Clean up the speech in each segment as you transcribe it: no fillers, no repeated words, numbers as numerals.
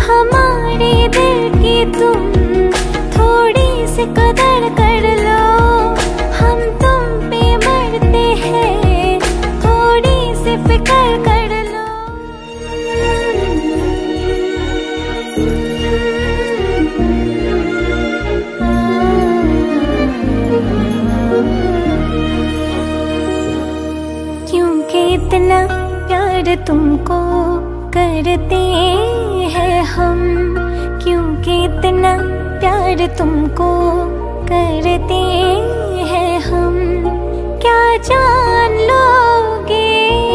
हमारे दिल की तुम थोड़ी सी कदर कर लो। हम तुम पे मरते हैं, थोड़ी सी फिक्र कर लो। क्योंकि इतना प्यार तुमको करते हैं हम, क्योंकि इतना प्यार तुमको करते हैं हम। क्या जान लोगे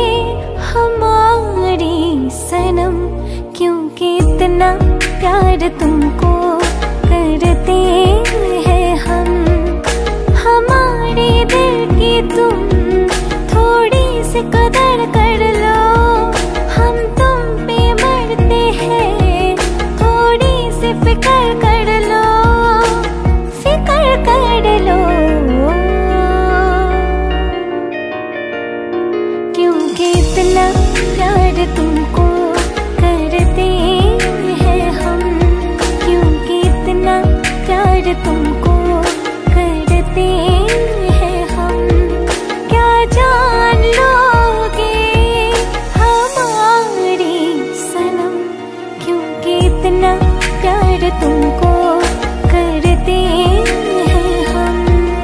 हमारी सनम, क्योंकि इतना प्यार तुमको करते हैं हम। हमारे दिल की तुम थोड़ी सी कदर कर लो। हम तुम पे मरते हैं, थोड़ी सी फिक्र कर लो, फिक्र कर लो। क्योंकि इतना प्यार तुमको करते हैं हम, क्योंकि इतना प्यार तुमको करते हैं हम। क्या जान लोगे हमारी सनम, क्योंकि इतना प्यार तुमको करते हैं हम।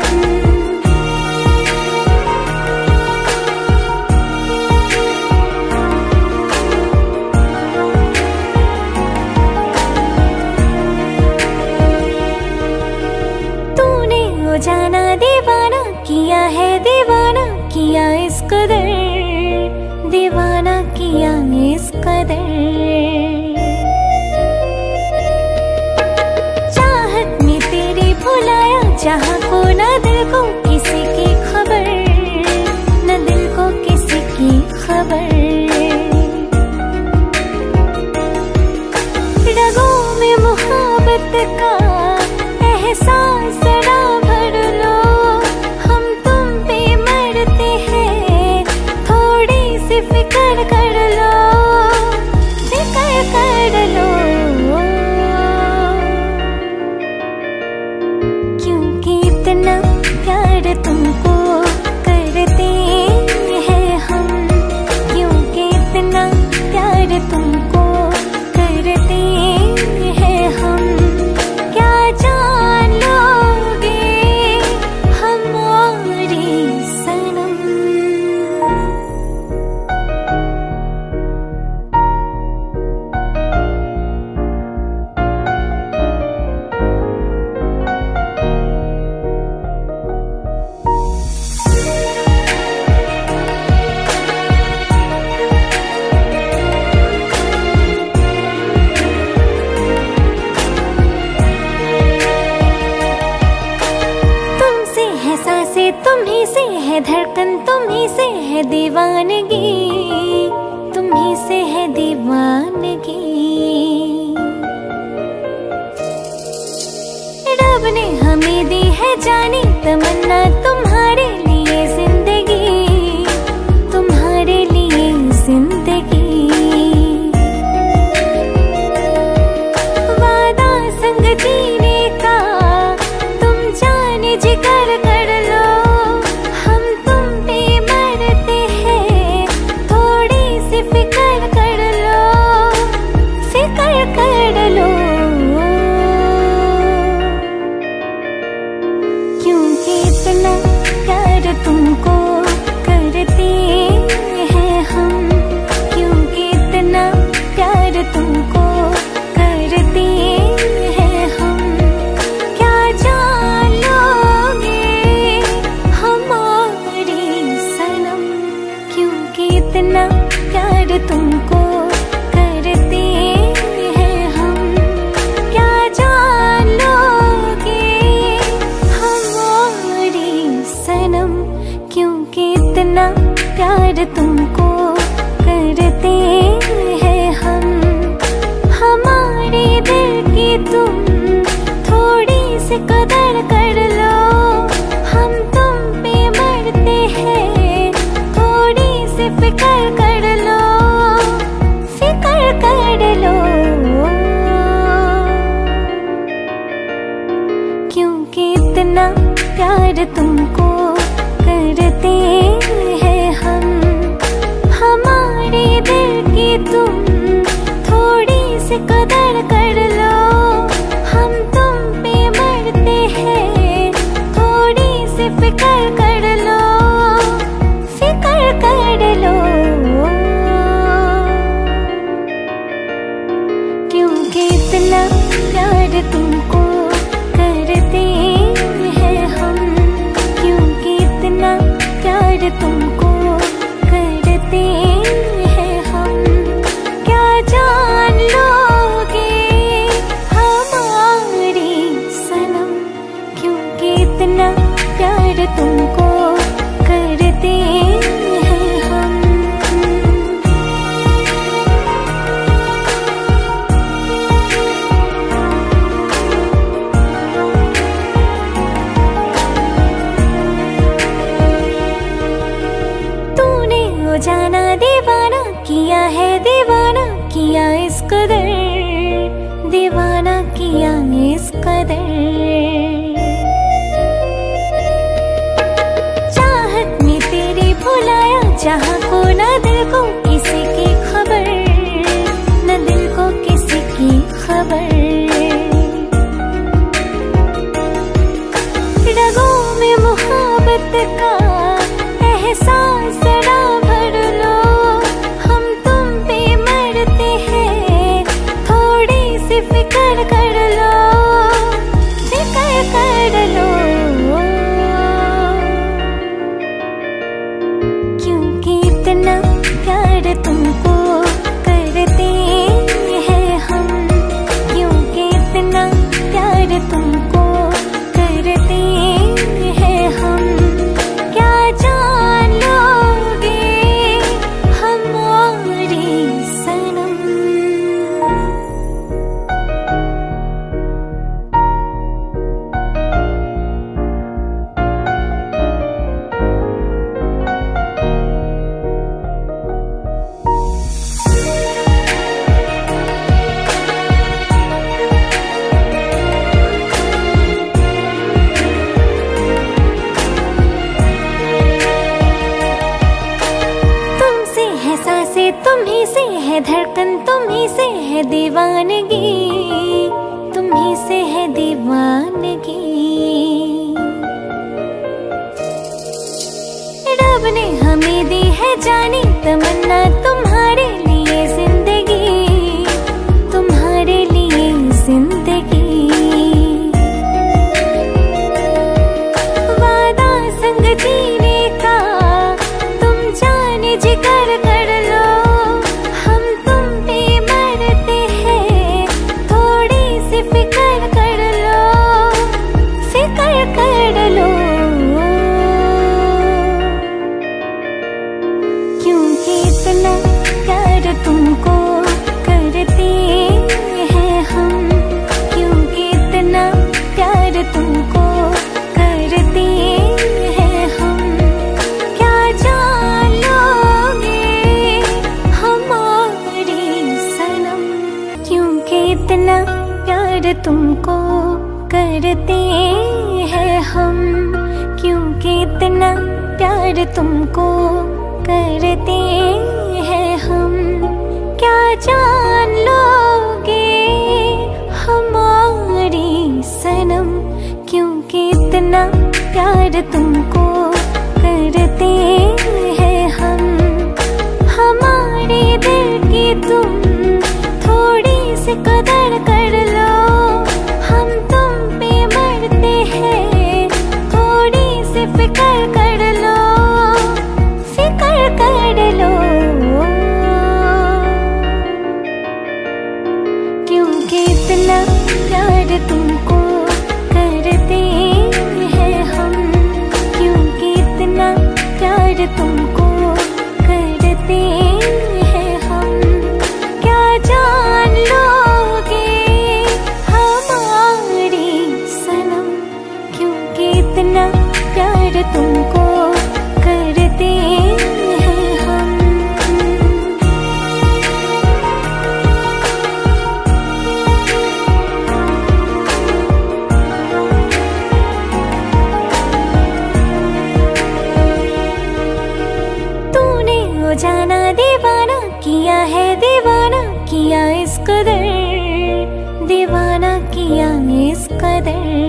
तूने ओ जाना दीवाना किया है, दीवाना किया इस कदर, दीवाना किया इस कदर। चाहत में तेरी भुलाया जहाँ को, न दिल को किसी की खबर, न दिल को किसी की खबर। रगों में मोहब्बत का एहसास ना भर लो। हम तुम पे मरते हैं, थोड़ी सी फिक्र कर लो, फिक्र कर लो। क्योंकि इतना प्यार तुमको करते हैं हम, क्योंकि इतना प्यार तुमको करते हैं हम। क्या जान लोगे हमारी सनम। तुमसे है सांसें, तुम्ही से है धड़कन, तुम्ही से है दीवानगी, तुम्ही से है दीवानगी। रब ने हमें दी है जानी तमन्ना, तुम्हारे लिए जिंदगी, तुम्हारे लिए जिंदगी। वादा संग जीने का तुम जाने जिगर कर लो। हम तुम पे मरते हैं, थोड़ी सी फिक्र कर लो, फिक्र कर लो। क्योंकि प्यार तुमको करते हैं हम। हमारे दिल की तुम थोड़ी सी कदर कर लो, हम तुम पे मरते हैं, थोड़ी सी फिक्र कर लो, फिक्र कर लो। क्योंकि इतना प्यार तुमको करते हैं हम, क्योंकि इतना प्यार तुमको करते हैं हम। क्या जान लोगे हमारी सनम, क्योंकि इतना प्यार तुमको करते हैं हम। तूने ओ जाना दीवाना किया है, दीवाना किया इस कदर, दीवाना किया इस कदर। चाहत में तेरी भुलाया जहाँ को न दिल को किसी की खबर, न दिल को किसी की खबर। रगों में मोहब्बत का एहसास ना भर लो, हम तुम पे मरते हैं, थोड़ी सी फिक्र कर लो, फिक्र कर लो। क्योंकि इतना प्यार तुमको करते हैं हम, क्योंकि इतना प्यार तुमको करते हैं हम। क्या जान लोगे हमारी सनम। तुमसे है सांसें, तुम ही से है धड़कन, तुम ही से है दीवानगी, तुम ही से है दीवानगी। रब ने हमें दी है जानी तमन्ना, तुम्हारे लिए जिंदगी, तुम्हारे लिए जिंदगी। वादा संग जीने का तुम जाने जिगर कर लो, हम तुम पे मरते हैं, थोड़ी सी फिक्र कर लो, फिक्र कर लो। क्योंकि इतना प्यार तुमको करते हैं हम, क्योंकि इतना प्यार तुमको करते हैं हम। क्या जान लोगे हमारी सनम, क्योंकि इतना प्यार तुमको करते हैं हम, क्योंकि इतना प्यार तुमको करते हैं हम। क्या जान लोगे हमारी सनम, क्योंकि इतना प्यार तुमको करते हैं हम। हमारे दिल की तुम थोड़ी सी कदर कर लो, हम तुम पे मरते हैं, थोड़ी सी फिक्र कर लो, फिक्र कर लो। क्योंकि इतना प्यार तुमको करते हैं हम, क्योंकि इतना प्यार तुमको करते हैं हम। क्या जान लोगे हमारी सनम, क्योंकि इतना प्यार तुमको करते हैं हम। कदर, दीवाना किया इस कदर।